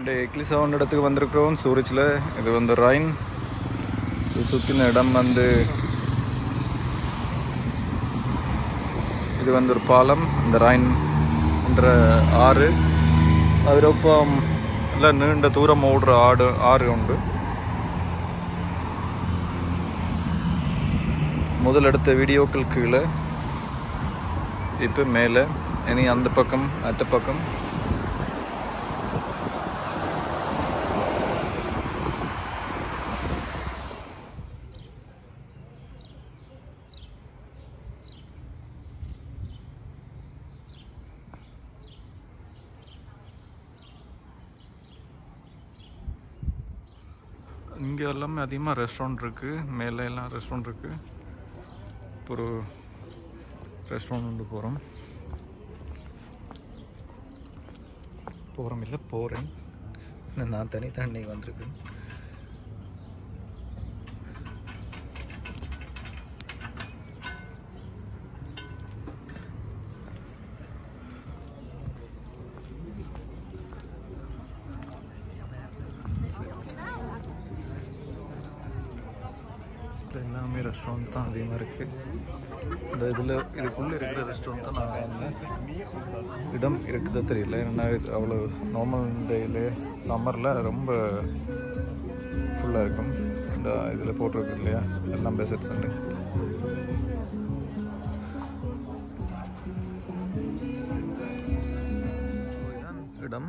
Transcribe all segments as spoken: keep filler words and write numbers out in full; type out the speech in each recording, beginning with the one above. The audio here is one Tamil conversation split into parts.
இந்த எக்லி சவுண்ட் இடத்துக்கு வந்திருக்கிறோம் சூரிச்சில். இது வந்து ரைன். இது சுற்றின இடம் வந்து இது வந்து ஒரு பாலம். இந்த ரைன் என்ற ஆறு அதிலொப்பம் நல்ல நீண்ட தூரம் ஓடுற ஆடு ஆறு உண்டு. முதல் எடுத்த வீடியோக்கள் கீழே, இப்போ மேலே, இனி அந்த பக்கம் அத்த பக்கம். இங்கே எல்லாமே அதிகமாக ரெஸ்டாரண்ட் இருக்குது. மேலே எல்லாம் ரெஸ்டாரண்ட் இருக்குது. இப்போ ஒரு ரெஸ்டாரண்ட் கொண்டு போகிறோம் போகிறோம் இல்லை போகிறேன். நான் தனி தண்ணி வந்திருக்கேன். எல்லாமே ரெஸ்டாரண்ட் தான் அதிகமாக இருக்குது. இந்த இதில் இதுக்குள்ளே இருக்கிற ரெஸ்டாரண்ட் தான் நான் வந்தேன். இடம் இருக்குதா தெரியல. ஏன்னா இது அவ்வளோ நார்மல் டேயில் சம்மரில் ரொம்ப ஃபுல்லாக இருக்கும். இந்த இதில் போட்டிருக்கு இல்லையா எல்லாம் பெசட்ஸ் உண்டு. இடம்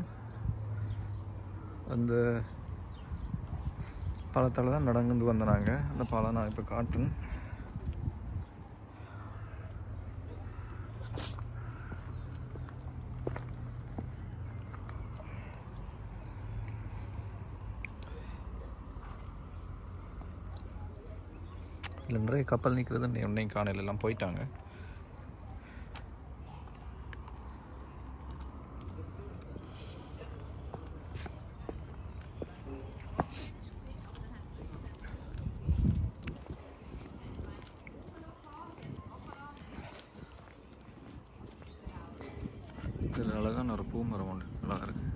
அந்த பாலத்தால் தான் நடந்து வந்தாங்க. அந்த பாலம் நான் இப்போ காட்டுறேன். இல்லை நிறைய கப்பல் நிற்கிறது உன்னையும் காணையில் எல்லாம் போயிட்டாங்க. இதில் அழகான ஒரு பூ மரம் உண்டு. அழகாக இருக்கு.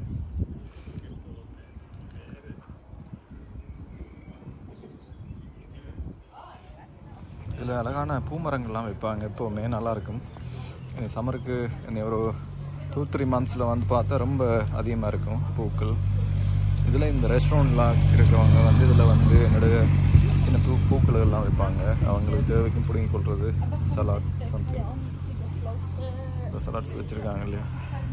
இதில் அழகான பூமரங்கள்லாம் வைப்பாங்க. எப்போவுமே நல்லாயிருக்கும். சம்மருக்கு இந்த ஒரு டூ த்ரீ மந்த்ஸில் வந்து பார்த்தா ரொம்ப அதிகமாக இருக்கும் பூக்கள். இதில் இந்த ரெஸ்டாரண்ட்லாம் இருக்கிறவங்க வந்து இதில் வந்து என்னுடைய சின்ன பூ பூக்கள் எல்லாம் வைப்பாங்க. அவங்களுக்கு தேவைக்கும் பிடுங்கி கொள்வது. சலாட் சம்திங் இந்த சலாட்ஸ் வச்சுருக்காங்க இல்லையா.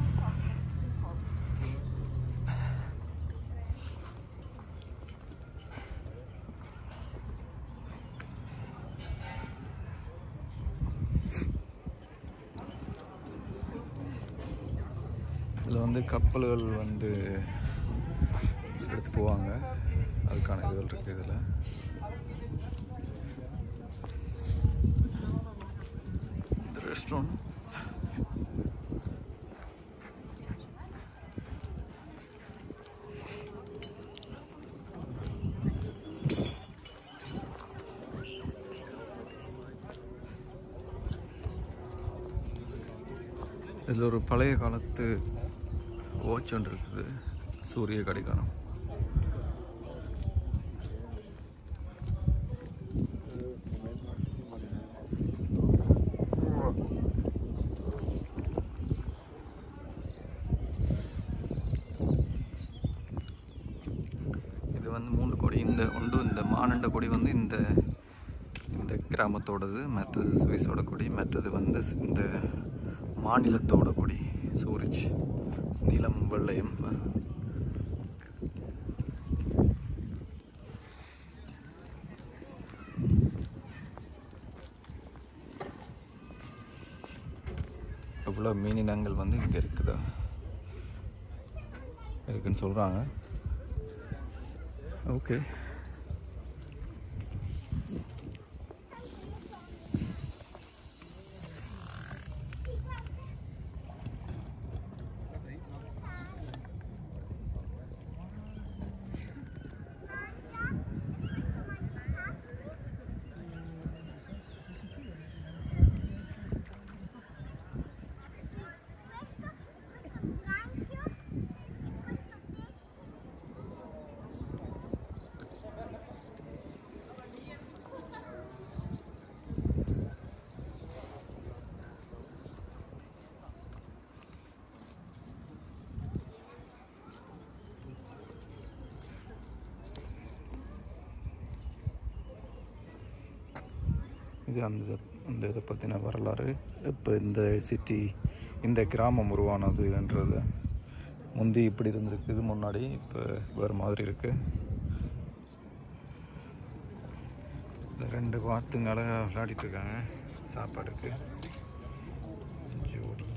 இதில் வந்து கப்பல்கள் வந்து எடுத்து போவாங்க. அதுக்கான இதுகள் இருக்குது. இதில் இந்த ரெஸ்டாரண்ட் இதில் ஒரு பழைய காலத்து வாட்ச் ஒன்று இருக்குது. சூரிய கடிகாரம். இது வந்து மூன்று கொடி. இந்த ஒன்று இந்த மானண்ட கொடி வந்து இந்த இந்த கிராமத்தோடது. மற்றது சுவிஸோட கொடி. மற்றது வந்து இந்த மாநிலத்தோட கொடி சூரிச். நீலம் வெள்ளையும். எவ்வளோ மீனினங்கள் வந்து இங்கே இருக்குதா இருக்குன்னு சொல்கிறாங்க. ஓகே. இது அந்த அந்த இதை பற்றின வரலாறு, இப்போ இந்த சிட்டி இந்த கிராமம் உருவானதுன்றது. முந்தி இப்படி இருந்திருக்குது முன்னாடி, இப்போ வேறு மாதிரி இருக்குது. இந்த ரெண்டு வாத்துங்க அழகாக விளையாடிட்டுருக்காங்க சாப்பாடுக்கு. ஜோடி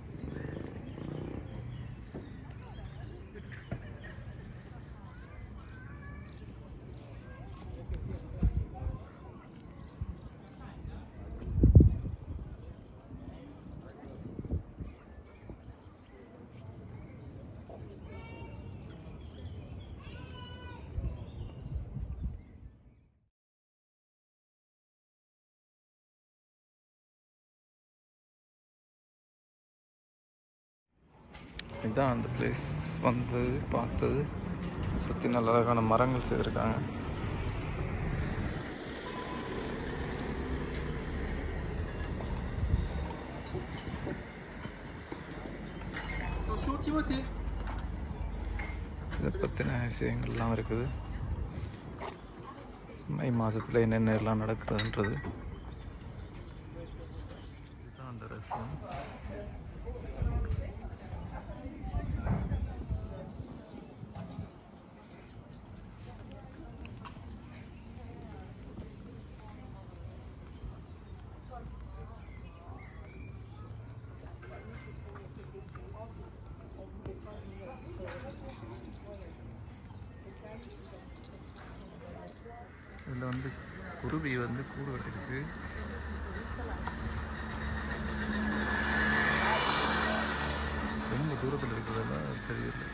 இதுதான் அந்த பிளேஸ் வந்து பார்த்தது. சுற்றி நல்ல அழகான மரங்கள் செய்திருக்காங்க. இதை பற்றின விஷயங்கள்லாம் இருக்குது. மை மாதத்தில் என்னென்ன எல்லாம் நடக்குதுன்றது. இதுதான் அந்த ரெஸ்டாரண்ட். இதில் வந்து குருவி வந்து கூடு கட்டிருக்கு. ரொம்ப தூரத்தில் இருக்கிறதெல்லாம் தெரியல.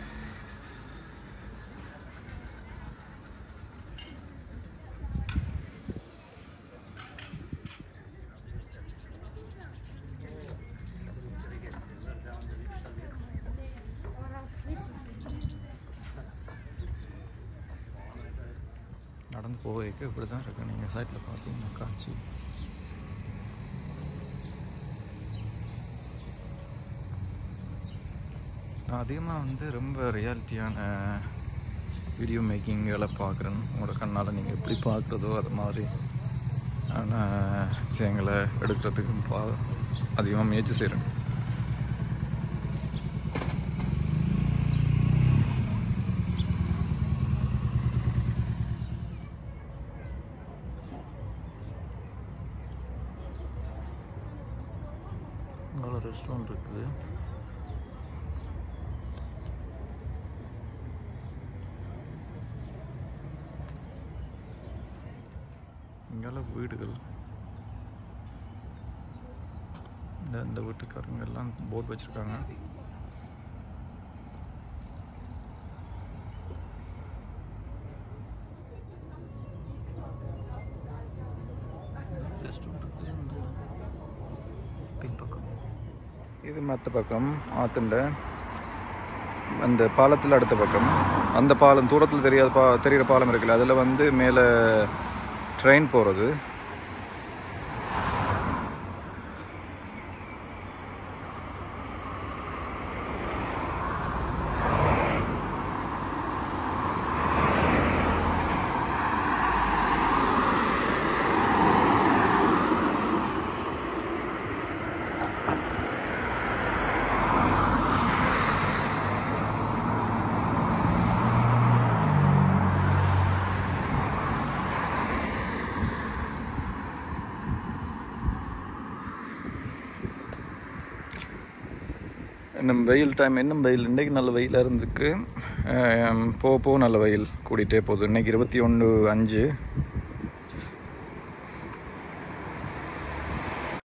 நடந்து போகிறதுக்கு இப்படி தான் இருக்குது. நீங்கள் சைட்டில் பார்த்தீங்கன்னா காட்சி. நான் அதிகமாக வந்து ரொம்ப ரியாலிட்டியான வீடியோ மேக்கிங்களை பார்க்குறேன். உங்களோட கண்ணால் நீங்கள் எப்படி பார்க்குறதோ அது மாதிரி விஷயங்களை எடுக்கிறதுக்கு பா அதிகமாக முயற்சி செய்கிறேன். அங்கே ரெஸ்டாரண்ட் இருக்குது. இங்கெல்லாம் வீடுகள். இந்த இந்த வீட்டுக்காரங்க எல்லாம் போர்டு வச்சுருக்காங்க. பின்பக்கம் இது மற்ற பக்கம் ஆற்றுண்ட அந்த பாலத்தில் அடுத்த பக்கம். அந்த பாலம் தூரத்தில் தெரியாத பா தெரிகிற பாலம் இருக்குல்ல, அதில் வந்து மேலே ட்ரெயின் போகிறது. இன்னும் வெயில் டைம், இன்னும் வெயில். இன்றைக்கி நல்ல வெயிலாக இருந்துருக்கு. போக போக நல்ல வெயில் கூட்டிகிட்டே போகுது. இன்றைக்கி இருபத்தி ஒன்று அஞ்சு